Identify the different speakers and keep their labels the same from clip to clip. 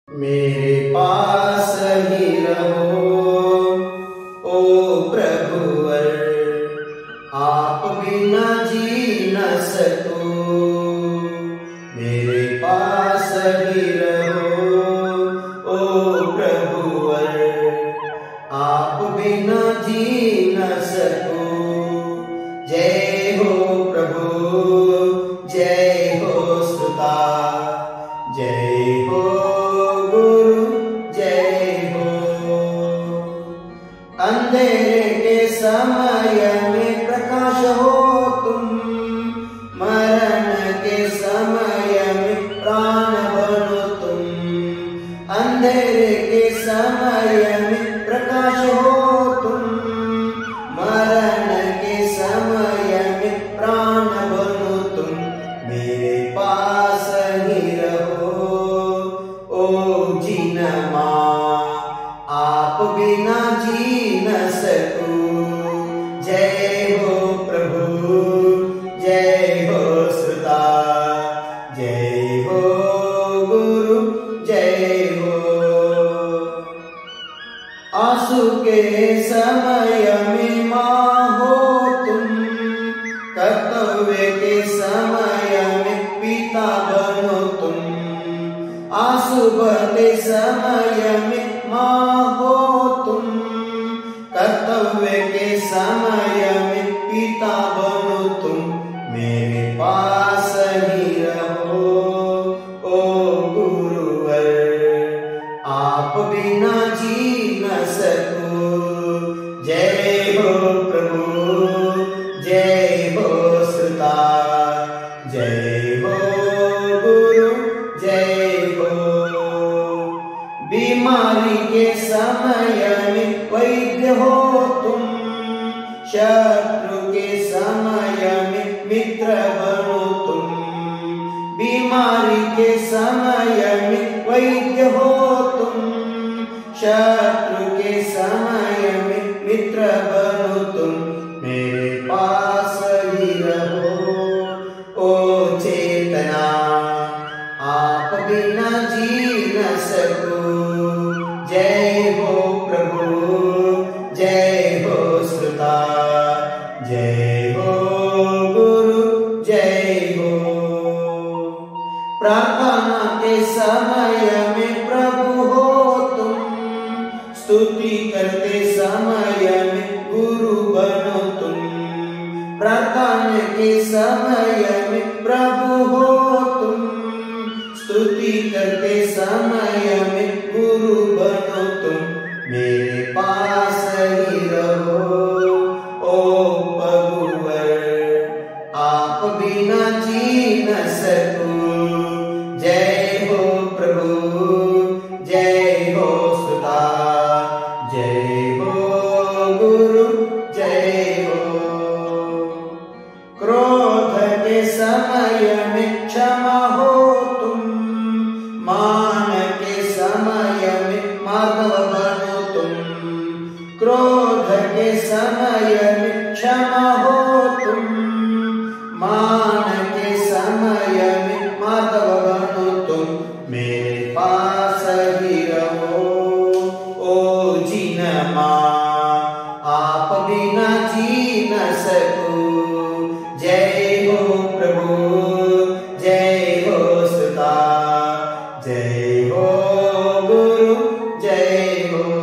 Speaker 1: मेरे पास ही रहो ओ प्रभुवर, आप बिना जी न सकूं। मेरे पास ही रहो ओ प्रभुवर, आप बिना जी न सकूं। जय हो प्रभु, जय हो सुता, जय हो गुरु, जय हो। अंधेरे के समय में प्रकाश हो तुम, मरण के समय में प्राण बनो तुम। अंधेरे के समय में प्रकाश हो तुम, मरण के समय में प्राण बनो तुम। मेरे पास ही रहो ओ जीनमा, आप बिना जी न सकूं। जय हो प्रभु, जय हो सुता, जय हो गुरु, जय हो। आंसू के समय में माँ हो तुम, कर्तव्य के समय में पिता बनो तुम। आंसू बहते समय में माँ हो तुम, कर्तव्य के समय में पिता बनो तुम। मेरे पास ही रहो ओ गुरुवर, आप बिना जी न सकूं। जय हो प्रभु, जय हो सुता, जय हो गुरु, जय हो। बीमारी के समय में वैद्य हो तुम, शत्रु के समय में मित्र बनो तुम। बीमारी के समय में वैद्य हो तुम, शत्रु के समय में मित्र बनो तुम। मेरे पास ही रहो ओ चेतना, आप बिना जी न सकूं। जय हो प्रभु, जय हो सुता, जय हो गुरु, जय हो। प्रार्थना के समय में प्रभु हो तुम, स्तुति करते समय में गुरु बनो तुम। प्रार्थना के समय में प्रभु हो तुम, स्तुति करते समय में गुरु बनो तुम। मेरे पास ही रहो ओ प्रभुवर, आप बिना जी न सकूं। जय हो प्रभु, जय हो सुता, जय हो गुरु, जय हो। क्रोध के समय में क्षमा हो तुम, मान के समय में माधव बनो तुम। क्रोध के समय में क्षमा हो तुम, मान के समय में माधव बनो तुम। मेरे पास ही रहो ओ जीनमा, आप बिना जी न सकूं। जय हो प्रभु, जय हो सुता, जय हो गुरु, जय हो।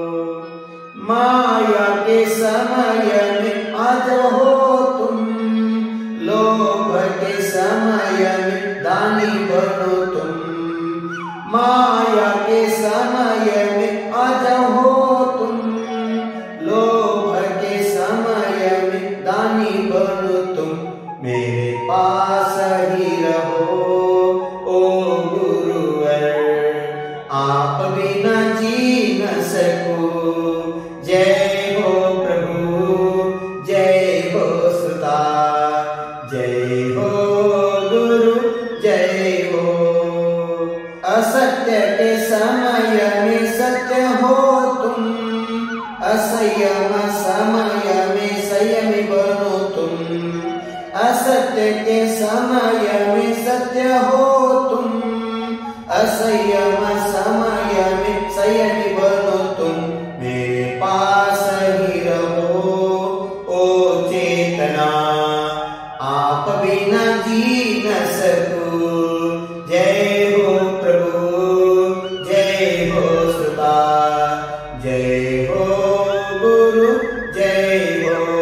Speaker 1: माया के समय में आज हो तुम, लोभ के समय में दानी बनो तुम। माया के समय में आज हो तुम, लोभ के समय में दानी बनो तुम। मेरे पास ही रहो ओ गुरुवर, आप बिना जी न सकूं। जय हो प्रभु, जय हो सुता, जय हो गुरु, जय हो। असत्य के समय में सत्य हो तुम, असंयम समय में संयमी बनो तुम। असत्य के समय में सत्य हो तुम, अस असंयम समय में संयमी बनो तुम, मेरे पास ही रहो ओ चेतना, आप बिना जी न सकूं। जय हो प्रभु, जय हो सुता, जय हो गुरु, जय हो।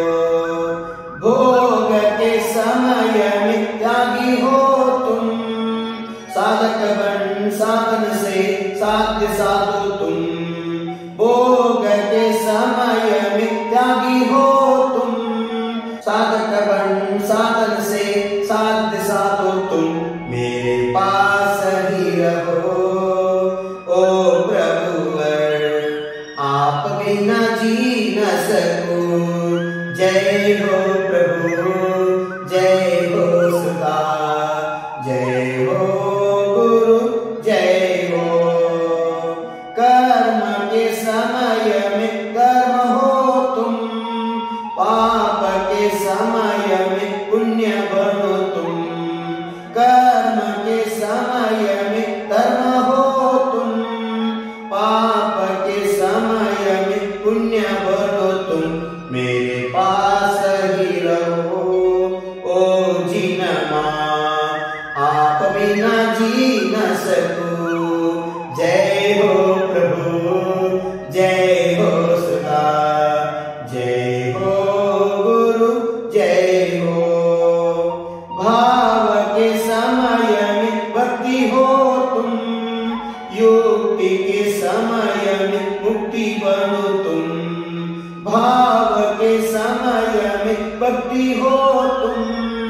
Speaker 1: भोग के समय में त्यागी हो तुम, साधक बन साधन से साध्य साधो तुम। भोग के समय में त्यागी हो तुम, साधक बन साधन से साध्य साधो तुम, मेरे पास ही रहो ओ प्रभुवर, आप बिना जी न सकूं। जय हो प्रभु, जय हो सुधा, जय हो गुरु, जय हो। कर्म के समय में कर्म हो तुम, पाप के समय में पुण्य बनो तुम। कर्म के समय में कर्म हो तुम, पाप के समय में पुण्य बनो तुम, मेरे पास ही रहो ओ जिनमा, आप बिना जी न सकूं। जय हो प्रभु, जय हो सुधा, जय हो गुरु, जय हो। भाव के समय में भक्ति हो तुम, युक्ति के समय में मुक्ति बनो तुम। भाव के समय में भक्ति हो तुम,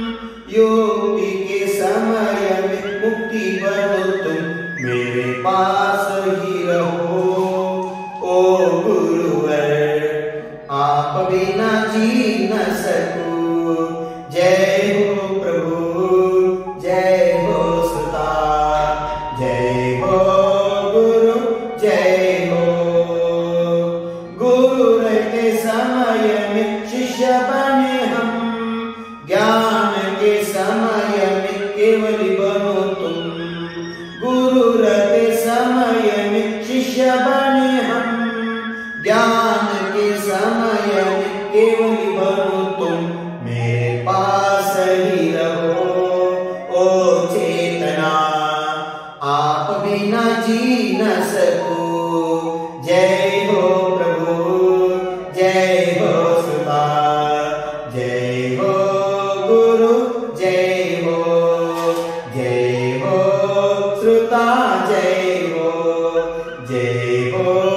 Speaker 1: युक्ति के समय में मुक्ति बनो तुम, मेरे पास ही रहो ओ गुरुवर, आप बिना जी न सकूं। जय हो प्रभु, जय हो सुता, जय हो गुरु, जय हो। गुरु के समय में शिष्य बने हम, ज्ञान के समय में केवल बनो तुम। गुरु के समय में शिष्य बने हम, ज्ञान के समय में केवल बनो तुम, मेरे पास ही रहो ओ चेतना, आप बिना जी न सकूं। जय हो प्रभु, जय हो सुधा, जय हो गुरु, जय हो। जय हो श्रुता, जय हो, जय हो